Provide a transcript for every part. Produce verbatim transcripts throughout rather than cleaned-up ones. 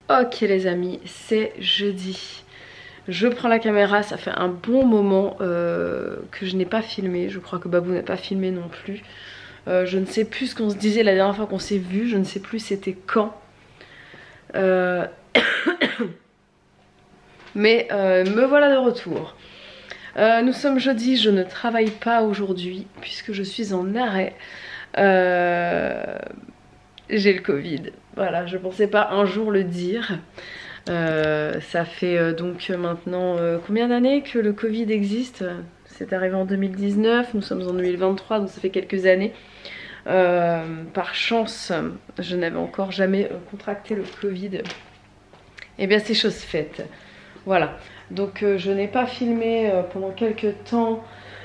Ok les amis, c'est jeudi. Je prends la caméra, ça fait un bon moment euh, que je n'ai pas filmé. Je crois que Babou n'a pas filmé non plus. Euh, je ne sais plus ce qu'on se disait la dernière fois qu'on s'est vu. Je ne sais plus c'était quand. Euh... Mais euh, me voilà de retour. Euh, nous sommes jeudi, je ne travaille pas aujourd'hui puisque je suis en arrêt. Euh... J'ai le Covid. Voilà, je pensais pas un jour le dire. Euh, ça fait euh, donc maintenant euh, combien d'années que le Covid existe? C'est arrivé en deux mille dix-neuf, nous sommes en deux mille vingt-trois, donc ça fait quelques années. Euh, par chance, je n'avais encore jamais contracté le Covid. Et bien c'est chose faite. Voilà, donc euh, je n'ai pas filmé euh, pendant quelques temps.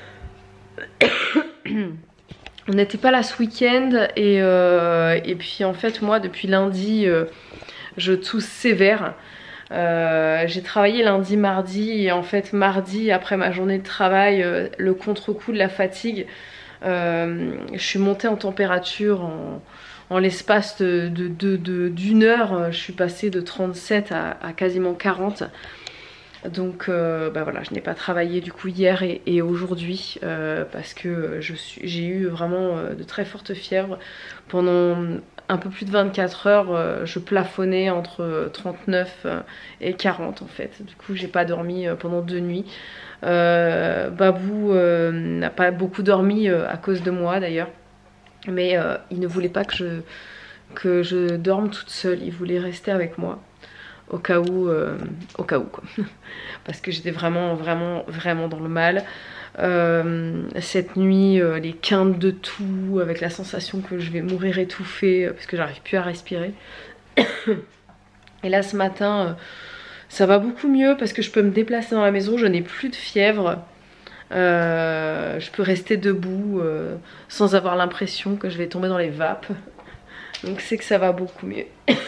On n'était pas là ce week-end et, euh, et puis en fait moi depuis lundi euh, je tousse sévère. Euh, j'ai travaillé lundi, mardi et en fait mardi après ma journée de travail, euh, le contre-coup de la fatigue, euh, je suis montée en température en, en l'espace de, de, de, de, d'une heure, je suis passée de trente-sept à, à quasiment quarante. Donc euh, bah voilà, je n'ai pas travaillé du coup hier et, et aujourd'hui euh, parce que j'ai eu vraiment euh, de très fortes fièvres. Pendant un peu plus de vingt-quatre heures, euh, je plafonnais entre trente-neuf et quarante en fait. Du coup j'ai pas dormi pendant deux nuits. Euh, Babou euh, n'a pas beaucoup dormi euh, à cause de moi d'ailleurs. Mais euh, il ne voulait pas que je, que je dorme toute seule, il voulait rester avec moi. Au cas où, euh, au cas où quoi. Parce que j'étais vraiment, vraiment, vraiment dans le mal. Euh, cette nuit, euh, les quintes de toux, avec la sensation que je vais mourir étouffée, euh, parce que j'arrive plus à respirer. Et là, ce matin, euh, ça va beaucoup mieux parce que je peux me déplacer dans la maison, je n'ai plus de fièvre. Euh, je peux rester debout euh, sans avoir l'impression que je vais tomber dans les vapes. Donc c'est que ça va beaucoup mieux.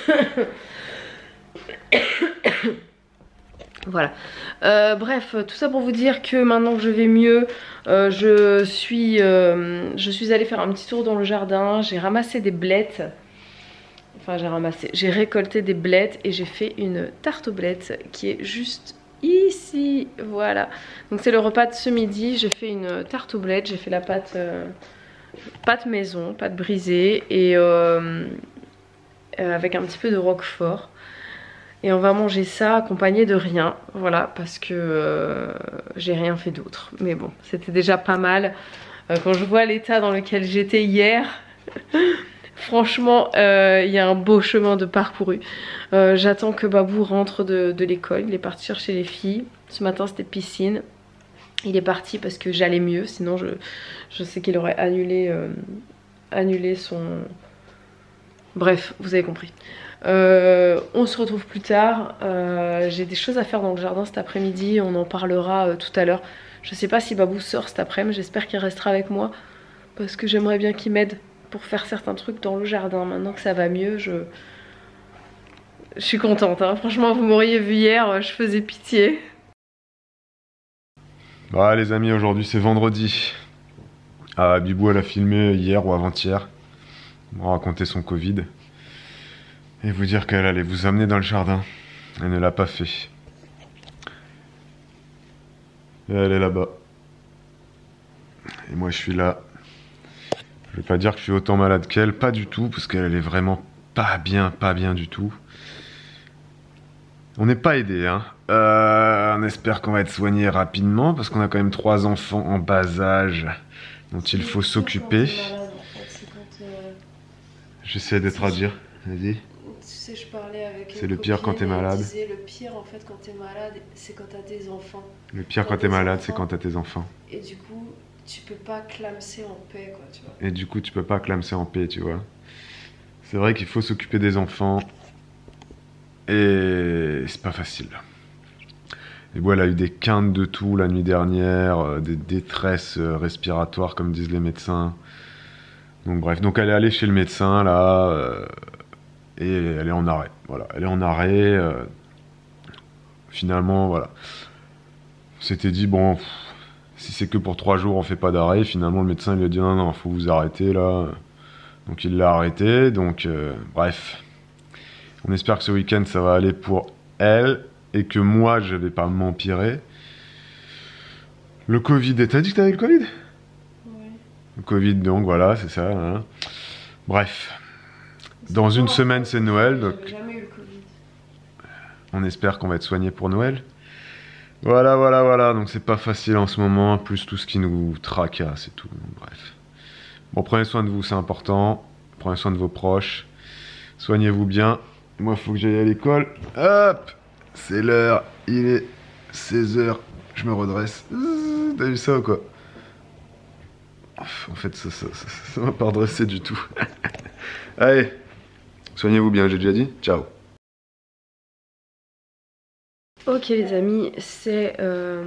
Voilà, euh, bref, tout ça pour vous dire que maintenant que je vais mieux, euh, je suis euh, je suis allée faire un petit tour dans le jardin, j'ai ramassé des blettes. Enfin j'ai ramassé, j'ai récolté des blettes et j'ai fait une tarte aux blettes qui est juste ici, voilà. Donc c'est le repas de ce midi, j'ai fait une tarte aux blettes, j'ai fait la pâte, euh, pâte maison, pâte brisée et euh, euh, avec un petit peu de roquefort. Et on va manger ça accompagné de rien, voilà, parce que euh, j'ai rien fait d'autre. Mais bon, c'était déjà pas mal. Euh, quand je vois l'état dans lequel j'étais hier, franchement, il euh, y a un beau chemin de parcouru. Euh, J'attends que Babou rentre de, de l'école, il est parti chercher les filles. Ce matin, c'était piscine. Il est parti parce que j'allais mieux, sinon je, je sais qu'il aurait annulé, euh, annulé son... Bref, vous avez compris. Euh, on se retrouve plus tard. Euh, j'ai des choses à faire dans le jardin cet après-midi. On en parlera euh, tout à l'heure. Je sais pas si Babou sort cet après-midi. J'espère qu'il restera avec moi. Parce que j'aimerais bien qu'il m'aide pour faire certains trucs dans le jardin. Maintenant que ça va mieux, je, je suis contente. Hein. Franchement, vous m'auriez vu hier, je faisais pitié. Bah les amis, aujourd'hui c'est vendredi. Ah, Bibou elle a filmé hier ou avant-hier. On raconter son Covid. Et vous dire qu'elle allait vous amener dans le jardin. Elle ne l'a pas fait. Et elle est là-bas. Et moi je suis là. Je vais pas dire que je suis autant malade qu'elle, pas du tout, parce qu'elle est vraiment pas bien, pas bien du tout. On n'est pas aidé, hein. Euh, on espère qu'on va être soigné rapidement, parce qu'on a quand même trois enfants en bas âge dont il faut s'occuper. J'essaie de traduire, vas-y. Tu sais, je parlais avec c'est le pire quand t'es malade. Disait, le pire en fait quand t'es malade, c'est quand t'as des enfants. Le pire quand t'es malade, c'est quand t'as tes enfants. Et du coup, tu peux pas clamser en paix, quoi, tu vois. Et du coup, tu peux pas clamser en paix, tu vois. C'est vrai qu'il faut s'occuper des enfants. Et c'est pas facile. Et bon, elle a eu des quintes de toux la nuit dernière, des détresses respiratoires, comme disent les médecins. Donc bref, donc elle est allée chez le médecin, là... Euh, et elle est en arrêt, voilà, elle est en arrêt, euh, finalement, voilà. On s'était dit, bon, pff, si c'est que pour trois jours, on fait pas d'arrêt, finalement, le médecin lui a dit, non, non, faut vous arrêter, là. Donc il l'a arrêté, donc, euh, bref. On espère que ce week-end ça va aller pour elle et que moi je vais pas m'empirer. Le Covid, t'as dit que t'avais le Covid? Ouais. Le Covid, donc voilà, c'est ça. Hein. Bref, dans une semaine c'est Noël, donc jamais eu le Covid. On espère qu'on va être soigné pour Noël. Voilà, voilà, voilà, donc c'est pas facile en ce moment, plus tout ce qui nous tracasse et tout, bref. Bon, prenez soin de vous, c'est important. Prenez soin de vos proches. Soignez-vous bien. Moi, il faut que j'aille à l'école. Hop, c'est l'heure, il est seize heures. Je me redresse. T'as vu ça ou quoi? En fait, ça ça, ça, ça m'a pas redressé du tout. Allez, soignez-vous bien, j'ai déjà dit. Ciao. Ok les amis, c'est... Euh...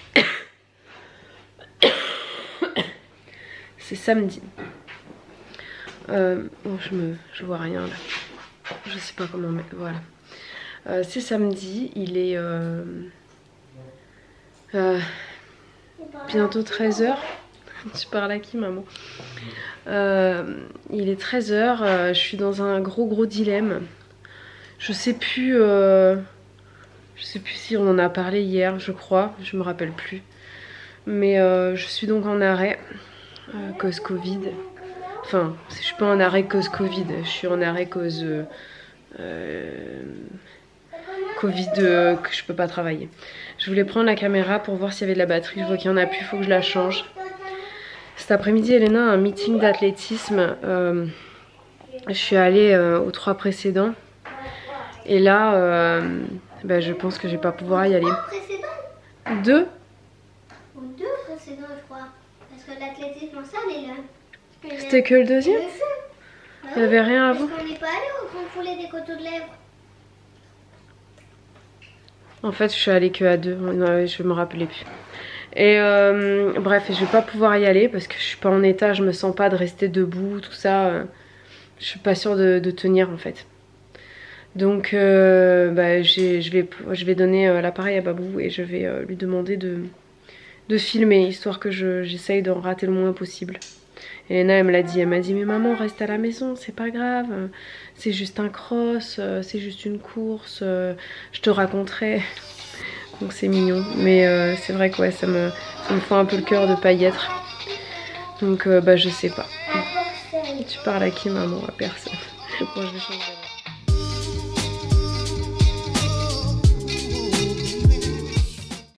c'est samedi. Euh... Oh, je me... je vois rien là. Je sais pas comment mettre... Voilà. Euh, c'est samedi, il est... Euh... Euh... bientôt treize heures. Tu parles à qui maman? euh, Il est treize heures, euh, je suis dans un gros gros dilemme. Je sais plus... Euh... Je sais plus si on en a parlé hier, je crois, je me rappelle plus. Mais euh, je suis donc en arrêt, euh, cause Covid. Enfin, je suis pas en arrêt cause Covid, je suis en arrêt cause... Euh, euh, Covid euh, que je peux pas travailler. Je voulais prendre la caméra pour voir s'il y avait de la batterie, je vois qu'il y en a plus, il faut que je la change. Cet après-midi, Elena a un meeting d'athlétisme. Euh, je suis allée euh, aux trois précédents. Et là, euh, bah, je pense que je vais pas pouvoir y aller. Deux? Ou deux précédents, je crois. Parce que l'athlétisme en salle est là. C'était que le deuxième? Il n'y avait rien avant? Parce qu'on n'est pas allé au fond foulé des coteaux de lèvres. En fait, je suis allée que à deux. Non, je me rappelais plus. Et euh, bref, je vais pas pouvoir y aller parce que je suis pas en état, je me sens pas de rester debout, tout ça. Je suis pas sûre de, de tenir en fait. Donc euh, bah, je, vais, je vais donner euh, l'appareil à Babou et je vais euh, lui demander de, de filmer, histoire que j'essaye d'en rater le moins possible. Elena elle me l'a dit, elle m'a dit mais maman reste à la maison, c'est pas grave, c'est juste un cross, c'est juste une course, je te raconterai. Donc c'est mignon, mais euh, c'est vrai que ouais, ça me, ça me fait un peu le cœur de pas y être. Donc euh, bah je sais pas. Tu parles à qui maman? À personne. Bon, je vais changer.